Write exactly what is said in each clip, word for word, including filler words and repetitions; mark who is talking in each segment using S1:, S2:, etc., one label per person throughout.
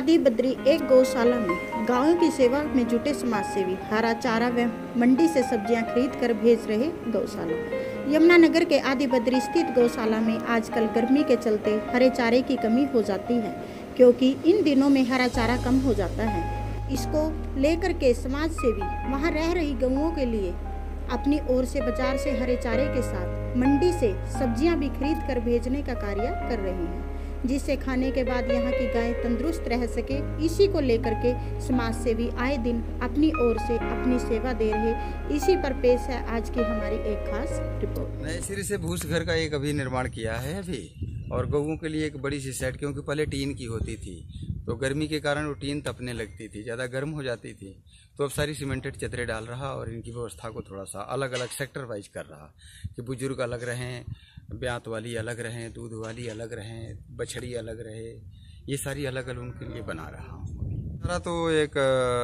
S1: आदि बद्री एक गौशाला में गायों की सेवा में जुटे समाजसेवी हरा चारा व मंडी से सब्जियां खरीद कर भेज रहे गौशाला। यमुनानगर के आदि बद्री स्थित गौशाला में आजकल गर्मी के चलते हरे चारे की कमी हो जाती है, क्योंकि इन दिनों में हरा चारा कम हो जाता है। इसको लेकर के समाजसेवी वहां रह रही गौओं के लिए अपनी ओर से बाजार से हरे चारे के साथ मंडी से सब्जियां भी खरीद कर भेजने का कार्य कर रहे हैं, जिससे खाने के बाद यहाँ की गाय तंदुरुस्त रह सके। इसी को लेकर के समाजसेवी आए दिन अपनी ओर से अपनी सेवा दे रहे। इसी पर पेश है आज की हमारी एक खास रिपोर्ट।
S2: नए सिरे से भूस घर का एक अभी निर्माण किया है अभी, और गऊओं के लिए एक बड़ी सी सेट, क्योंकि पहले टीन की होती थी तो गर्मी के कारण वो टीन तपने लगती थी, ज़्यादा गर्म हो जाती थी। तो अब सारी सीमेंटेड चदरें डाल रहा और इनकी व्यवस्था को थोड़ा सा अलग अलग सेक्टर वाइज कर रहा कि बुजुर्ग अलग रहें, ब्यात वाली अलग रहें, दूध वाली अलग रहें, बछड़ी अलग रहे, ये सारी अलग अलग उनके लिए बना रहा हूँ। सारा तो एक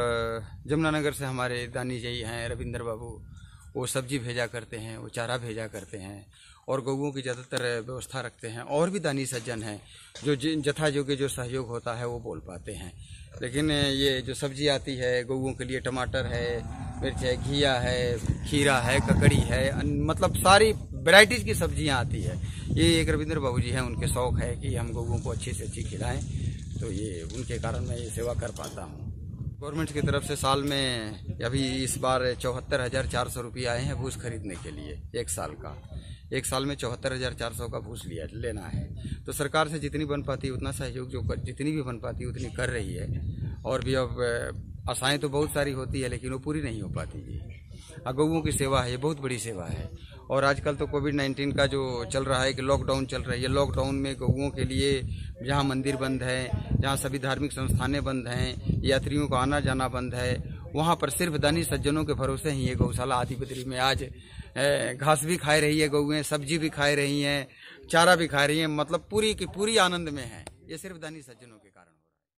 S2: यमुनानगर से हमारे दानी जी हैं रविंद्र बाबू, वो सब्जी भेजा करते हैं, वो चारा भेजा करते हैं और गऊओं की ज़्यादातर व्यवस्था रखते हैं। और भी दानी सज्जन हैं जो जथा योग्य जो सहयोग होता है वो बोल पाते हैं। लेकिन ये जो सब्जी आती है गऊओं के लिए, टमाटर है, मिर्च है, घिया है, खीरा है, ककड़ी है, मतलब सारी वैरायटीज़ की सब्जियां आती है। ये एक रविंद्र बाबू जी हैं, उनके शौक़ है कि हम गऊओं को अच्छी से अच्छी खिलाएं, तो ये उनके कारण मैं ये सेवा कर पाता हूँ। गवर्नमेंट की तरफ से साल में अभी इस बार चौहत्तर हज़ार चार सौ रुपये आए हैं भूस खरीदने के लिए। एक साल का एक साल में चौहत्तर हज़ार चार सौ का भूस लिया लेना है। तो सरकार से जितनी बन पाती है उतना सहयोग जो कर, जितनी भी बन पाती है उतनी कर रही है। और भी अब आशाएं तो बहुत सारी होती है लेकिन वो पूरी नहीं हो पाती जी। गऊओं की सेवा है, ये बहुत बड़ी सेवा है। और आजकल तो कोविड नाइन्टीन का जो चल रहा है कि लॉकडाउन चल रही है, लॉकडाउन में गऊओं के लिए जहाँ मंदिर बंद है, जहाँ सभी धार्मिक संस्थानें बंद हैं, यात्रियों का आना जाना बंद है, वहाँ पर सिर्फ दानी सज्जनों के भरोसे ही ये गौशाला आदि बद्री में आज घास भी खा रही है गऊएं, सब्जी भी खा रही हैं, चारा भी खा रही हैं, मतलब पूरी की पूरी आनंद में है। ये सिर्फ दानी सज्जनों के